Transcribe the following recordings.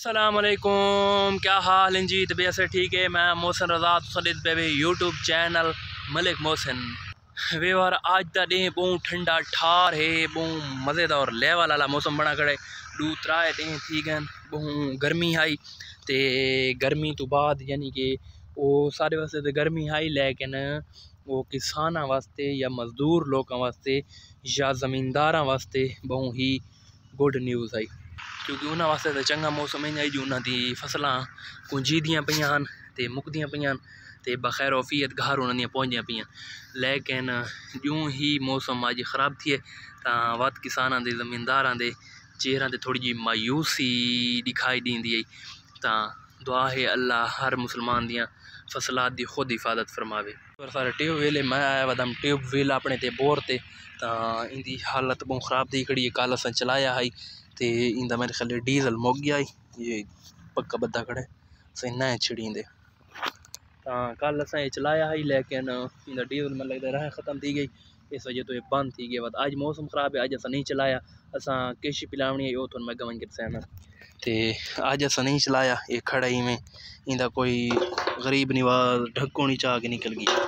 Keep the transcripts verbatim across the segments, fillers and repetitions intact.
अस्सलामुअलैकुम, क्या हाल हैं जी? तबीयत से ठीक है। मैं मोहसिन रज़ा सलिद baby YouTube channel Malik Mohsin वे और आज का डे बहुत ठंडा ठार है, बहुत मज़ेदार लेवल वाला मौसम बना खड़े। दो त्राए डे थी गए, बहुत गर्मी आई तो गर्मी तो बाद यानी कि वो सारे वास्ते तो गर्मी आई, लेकिन वो किसाना वास्ते या मजदूर लोगों वास्ते या ज़मींदार वास्ते बहुत ही गुड न्यूज़ आई, क्योंकि उन्होंने वास्ते तो चंगा मौसम है जो उन्होंने फसलां कुंजीदियाँ पईयां ते मुकदियां पईयां ते बखैर वफियत घर उन्होंने पहुँचदियां पईयां। लेकिन यूँ ही मौसम अज खराब थिए तो वत किसानां दे ज़मींदारां दे चेहरां ते थोड़ी जी मायूसी दिखाई दींदी है। तो दुआ है अल्लाह हर मुसलमान दियाँ फसलात दी खुद हिफाजत फरमावे। और सारे ट्यूब वेले मैं आया वदम ट्यूब वेल अपने ते बोर ते तो इंदी हालत बहुत ख़राब थी खड़ी। कल अस चलाया है तो इंदा मेरे ख्याल डीजल मुक गया, ये पक्का बद्दा खड़े सही नए छिड़ींदे। तो कल अस चलाया है लेकिन इंदा डीजल मैं लगता राह ख़त्म थी गई, इस वजह तो ये बंद थी गया। अज मौसम ख़राब है, अज अस नहीं चलाया। असा किश पिलावनी है वो थोड़ा मैं गवन कर सहना तो अज अस नहीं चलाया। ये खड़ा ही में इंदा कोई गरीब निवाज ढक्को नहीं चाह के निकल गया।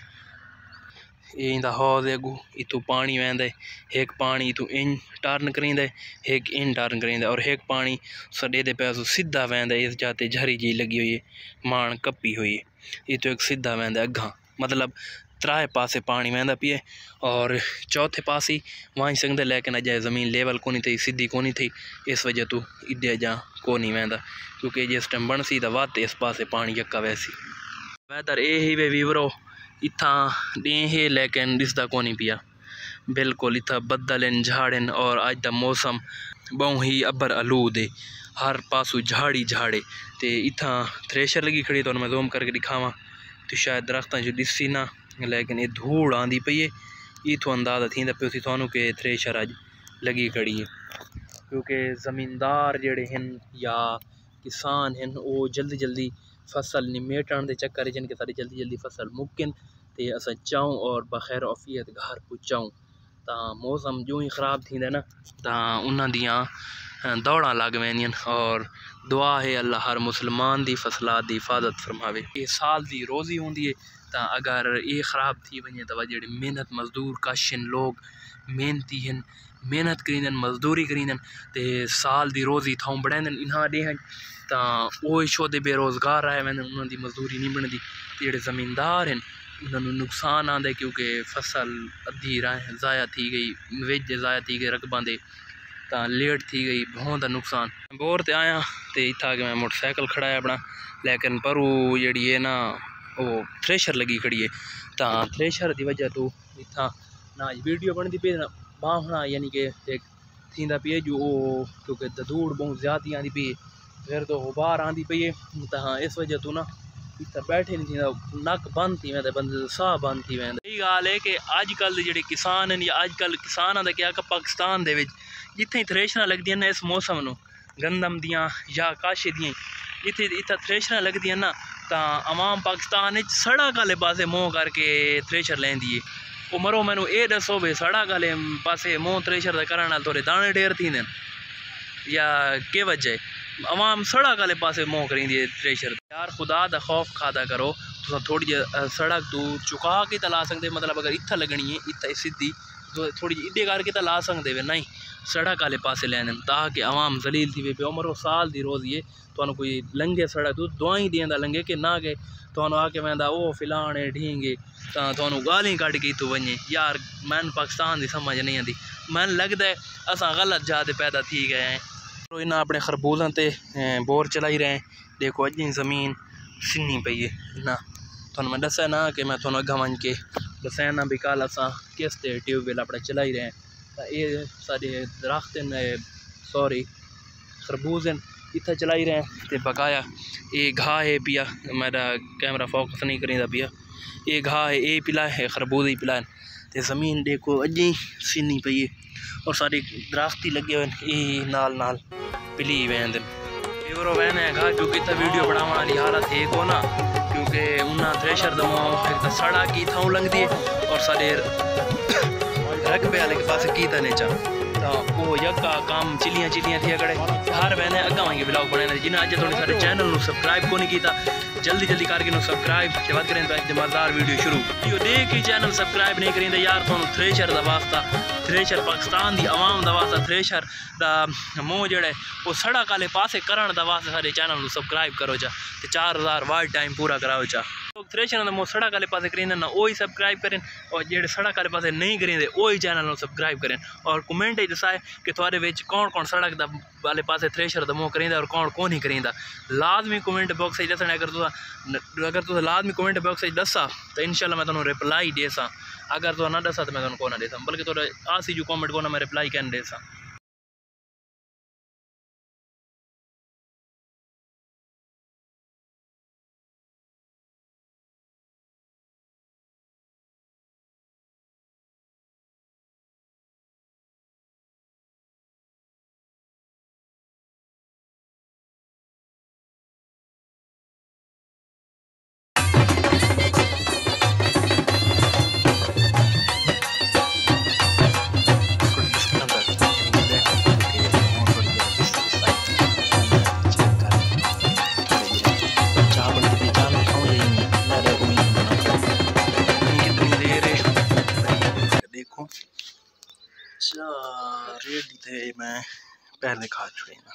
ये इंदा हौज अगू इतू पानी वहंदा है, एक पानी इतू इन टर्न करींदा है, एक इन टर्न करींदा है और एक पानी सडे दे पैसों सीधा वहंदा है। इस जाते झरी जी लगी हुई है, मान कप्पी हुई है, ये तो एक सीधा वहंदा अग्गा, मतलब त्राए पासे पानी वहंदा पिए और चौथे पास ही वहीं सकते, लेकिन अजाए ज़मीन लेवल को नहीं थी, सीधी को नहीं थी, इस वजह तो इधे अजा को नहीं वहंदा, क्योंकि जिस टाइम बन सी तो वत इस पासे पानी यक्का वैसी। वेदर ये ही वे वीवरो इत्था डे है, लेकिन दिसदा को नहीं पिया बिल्कुल। इत्था बदल झाड़न और अज का मौसम बहुत ही अबर आलूद है, हर पासू झाड़ी झाड़े तो इत्था थ्रेशर लगी खड़ी। तो मैं जूम करके दिखावा तो शायद दरख्तां जो दिसी ना, लेकिन ये धूड़ आँदी पई है, इतों अंदाज़ा थींदा पियो सी थानू कि थ्रेशर अज लगी खड़ी है। क्योंकि ज़मींदार जेड़े हैं या किसान हैं वो जल्दी जल्दी फसल निमेटण के चक्कर जिनके सारी जल्दी जल्दी फसल मुमकिन तो अस चाऊँ और बखैर वफियत घर पुचाऊँ। तो मौसम जो ही ख़राब थी ना तो उन्होंने दियाँ दौड़ा लग वैंदियां और दुआ है अल्लाह हर मुसलमान दी फसलात दी हिफाजत फरमावे। ये साल दी रोज़ी होंदी है, तो अगर ये ख़राब थी वने तो जेडे मेहनत मजदूर कशन लोग मेहनती हैं, मेहनत करींदन मजदूरी करींदन तो साल दी रोज़ी थाऊं बढ़ाइंदन इन्हा डे तो वो शोदे बेरोज़गार रहे वेंदन, उन्होंने मजदूरी नहीं बनती। जेडे ज़मींदार हैं उन्होंने नुकसान आंदे, क्योंकि फसल अद्धी राह ज़ाया थी गई, वेज ज़ाया थी गई, रकबां दे तो लेट थी गई, बहुत नुकसान। बोर ते आया तो इतना कि मैं मोटरसाइकिल खड़ा है अपना, लेकिन पर वो जी है ना वो थ्रेशर लगी खड़ी है। तो थ्रेशर की वजह तो इतना ना वीडियो बनती पे ना बाहना, यानी कि एक थींदा पे जो क्योंकि धूड़ बहुत ज़्यादा आँदी पी, फिर तो गुबार आँदी पई है। तो हाँ इस वजह तो ना इतना बैठे नहीं थी, नक बंद थी वेंदा, बंदे साह बंद थी वेंदा। यही गाल है कि अजकल जेडे किसान हैं या अजकल किसानां दा क्या पाकिस्तान दे विच जिथे थ्रेशरां लगदियां ना इस मौसम नूं गंदम दियां या काशे दियां जिथे इत्थे थ्रेशरां लगदियां ना तो आवाम पाकिस्तान सड़क आले पासे मोह करके थ्रेशर लैंदी है। वो मरो मैनू ये दसो भी सड़क आले पासे मोह थ्रेशर दा करन नाल थोड़े दाने ढेर थींदे या के वजह आवाम सड़क आले पासे मोह करींदी है थ्रेशर। यार खुदा दा खौफ खादा करो, तुम थोड़ी जी सड़क तू चुका के तो ला सकते, मतलब अगर इत्था लगनी है इत्था सीधी तो थोड़ी जी इड्डे करके तो ला सकते वे, नहीं सड़क आले पासे लैन ताकि आवाम जलील थी वे पे। उमरो साल दी रोज़ी है, तो कोई लंघे सड़क तू दुआई देंदा लंघे कि ना के तो आके वहदा वो फिलाने ढींगे तो गाली कट के तू वने। यार मैन पाकिस्तान की समझ नहीं आती, मैन लगता है असा गलत जाते पैदा थी गए हैं। तो इन्हें अपने खरबूजों ते बोर चलाई रहे हैं। देखो अज ज़मीन सिन्नी पई है ना, तो मैं दसा ना कि मैं थोड़ा अगर वन के दसा ना भी कल अस किस ट्यूबवेल अपना चलाई रहे हैं। तो ये सारे दरख्त सॉरी खरबूज हैं इतना चलाई रहे हैं। तो बकाया ये घाह है पिया, मेरा कैमरा फोकस नहीं करेंदा पिया, ये घाह है ये पिला है खरबूज ही पिला। तो ज़मीन देखो अजी सिन्नी पई है और सारे दरख्त ही लगे हुए ये नाल नाल पिली वहन फेवरो वहन है घा, क्योंकि इतना वीडियो बनाने वाली हालत है को ना, क्योंकि उन्हें थ्रेशर दमो एक तो सड़क की थाऊ लंघती है और सारे रकबे वाले के पास की था नेचा तो वो यका काम चिलियाँ चिलियाँ थी अगड़े हर मैंने अग्गा वहीं ब्लॉग बनाने जिन्हें अज थोड़े सारे चैनल को सब्सक्राइब को नहीं किया जल्दी जल्दी करके सब्सक्राइब के बाद करें तो एक मज़ेदार वीडियो शुरू वीडियो देख ही चैनल सब्सक्राइब नहीं करें यार तुम थ्रेशर का वास्ता थ्रेशर पाकिस्तान की आवाम का वास्ता थ्रेशर का मोह जड़े वो सड़क वाले पासे करण का वास्ते सारे चैनल को सब्सक्राइब करो जा तो चार हज़ार वाच टाइम पूरा कराओ जा लोग थ्रेशर का मोह सड़क वाले पासे करें ना वही सब्सक्राइब करें और जेडे सड़क वाले पासे नहीं करें वही चैनल को सब्सक्राइब करें और कमेंट दसाए कि थोड़े विच कौन कौन सड़क दा वाले पासे थ्रेशर का मोह करें और कौन कौन नहीं करें लाजमी कमेंट बॉक्स दसना अगर तुम अगर तुम लाजमी कमेंट बॉक्स दसा तो इंशाल्लाह मैं तुम्हें रिप्लाई देसा अगर तुम ना दसा तो मैं तुम्हें को ना देसा बल्कि थोड़ा आसी जो कमेंट को ना मैं रिप्लाई कैन देसा रेडी थे मैं पहले खा छुड़ी ना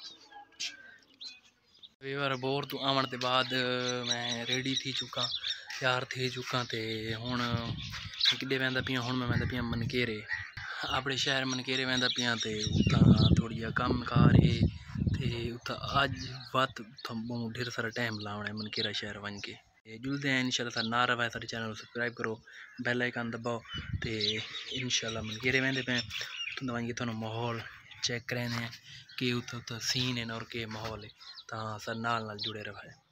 बार बोर तू आवन के बाद मैं रेडी थी चुका तैयार थी चुका तो हूँ कि वह पिया हूँ मैं वह पिया मनकेरे अपने शहर मनकेरे वह पिया तो उतना थोड़ी कम कार है तो उतना अज वत ढेर सारा टाइम लाना है मनकेरा शहर वन के जुलते हैं इंशाल्लाह सर ना रहा है सारे चैनल को सब्सक्राइब करो बेल आइकन दबाओ तो इंशाल्लाह मनकेरे वहदे पे तुम वहीं थोड़ा माहौल चेक करें कि उत उत सीन है और के माहौल है तो सर नाल नाल जुड़े रहा है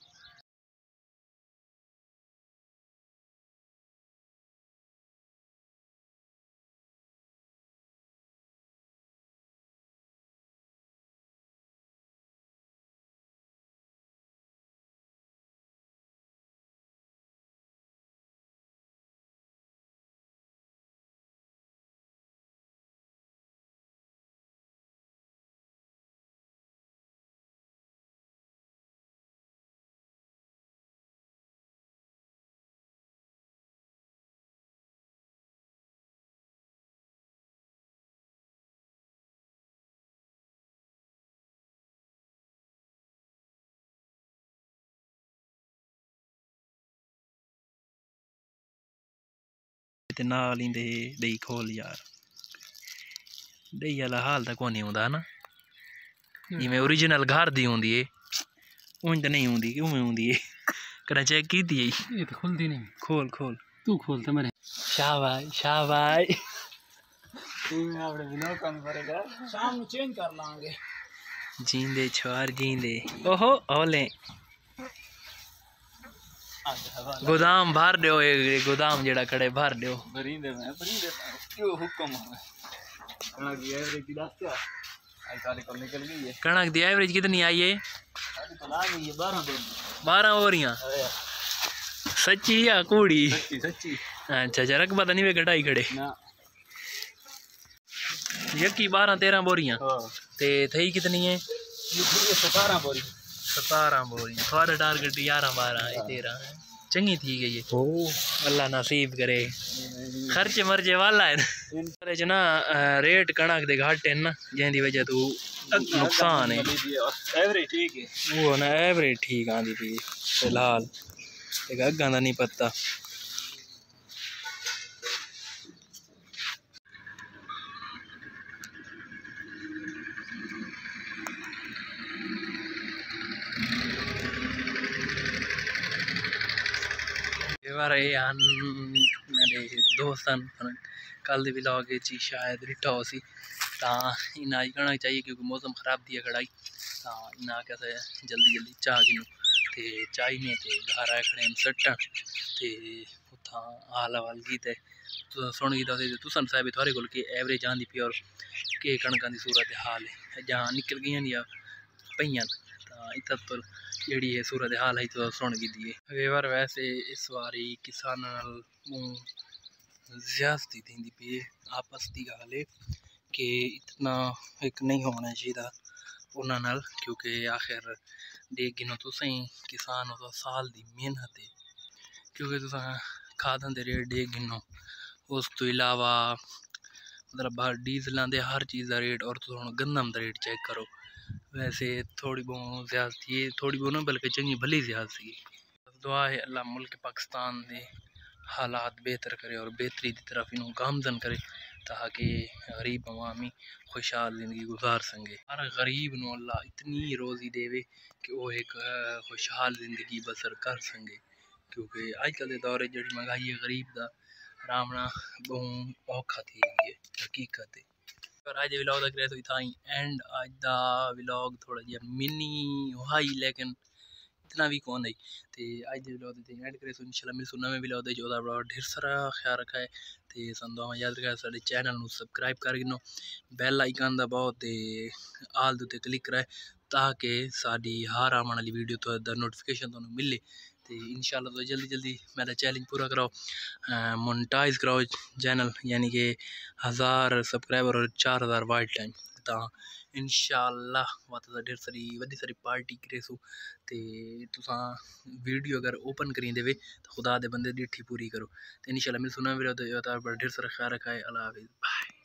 ते नाल इंदे दही खोल यार दही वाला हाल तो कोई नहीं होता ना जिमें ओरिजिनल घर दी होंदी है उंज तो नहीं होंदी उमें होंदी है करा चेक की थी ये तो खुलती नहीं खोल खोल तू खोल तो मेरे शाबाश शाबाश आपने बिना काम करेगा शाम में चेंज कर लांगे जींदे छवार जींदे ओहो ओले गोदाम भर दो गोदाम जेड़ा खड़े भर दो भरींदे मैं भरींदे क्यों हुक्म है कणक की एवरेज की दस क्या आई सारे को निकल गई है कणक की एवरेज कितनी आई है अभी तो ला गई है बारह दिन बारह हो रही सच्ची या कूड़ी सच्ची सच्ची अच्छा अच्छा रकबा तो नहीं वे घटाई खड़े ना यकी बारह तेरह बोरियां ते थई कितनी है ये सतारह बोरी सतारह बोरी थोड़ा टारगेट ग्यारह बारह तेरह चंगी थी गई है ओ अल्लाह नसीब करे खर्चे मर्जे वाला है ना रेट कणक दे घट है ना जिंदी वजह तू नुकसान है एवरेज ठीक है वो ना एवरेज ठीक आंदी पी फिलहाल अग्गां दा नहीं पता बार मेरे दोस्त कल भी लॉग शायद रिठा हो सी इन्हें अज कहना चाहिए क्योंकि मौसम खराब थी खड़ाई तो इन्हें आख्या जल्दी जल्दी चाह गिनू तो चाही ने तो घर आए खड़े सट्टन तो उत्थां हाल हवाल की तो सुन गी तुसन साहब थोड़े को एवरेज आँदी पी और के कणक की सूरत हाल है जहाँ निकल गई या पईयां इत तो जी है सूरत हाल है तो सुन गी दी बार वैसे इस बारी किसान ज्यादती थी पी आपस की गाल है कि इतना एक नहीं होना चाहिए उन्होंने नाल, क्योंकि आखिर देख गिनो तुसें किसान हो तो साल दी मेहनत है, क्योंकि तुस खादन दे रेट देख गिनो, उस तो इलावा मतलब बाहर डीजलों के हर चीज़ का रेट, और तुम गंदम का रेट चेक करो। वैसे थोड़ी बहुत ज्यादती है, थोड़ी बहुत ना बल्कि चंगी भली ज्यादती है। दुआ है अल्लाह मुल्क पाकिस्तान के हालात बेहतर करे और बेहतरी की तरफ इन्हों गामजन करे, ताकि गरीब अवामी खुशहाल ज़िंदगी गुजार सके। हर गरीब नू अल्लाह इतनी रोज़ी देवे कि वो एक खुशहाल ज़िंदगी बसर कर सके, क्योंकि अजकल के दौर जी महंगाई है, गरीब का रामना बहुत औखा थी है हकीकत है। पर अज विलॉग तक रहे तो इतना ही एंड अज का विलॉग थोड़ा जहा मिनी हाई, लेकिन इतना भी कौन है। तो अज के विलॉग एंड करे तो इंशाल्लाह मिलसू नवे विलॉग दे, ओदा बड़ा ढेर सारा ख्याल रखा है। तो संदो याद रखा साडे चैनल नू सबसक्राइब कर गिनो, बैल आइकन दबाओ ते आल दे क्लिक कराए, ताकि साडी हर आने वाली वीडियो तो नोटिफिकेशन तुहानू मिले। तो इंशाल्लाह तो जल्दी जल्दी मेरा चैलेंज पूरा कराओ, मोनेटाइज कराओ चैनल, यानी कि हज़ार सब्सक्राइबर और चार हज़ार वाच टाइम, तो इंशाल्लाह वत ढेर सारी वड्डी सारी पार्टी करेसू। तो तुसा वीडियो अगर ओपन करी देवे तो खुदा दे बंदे डिठी पूरी करो। तो इंशाल्लाह मिल सुना वीडियो ढेर सारा ख्याल रखा है। अल्लाह हाफिज़, बाय।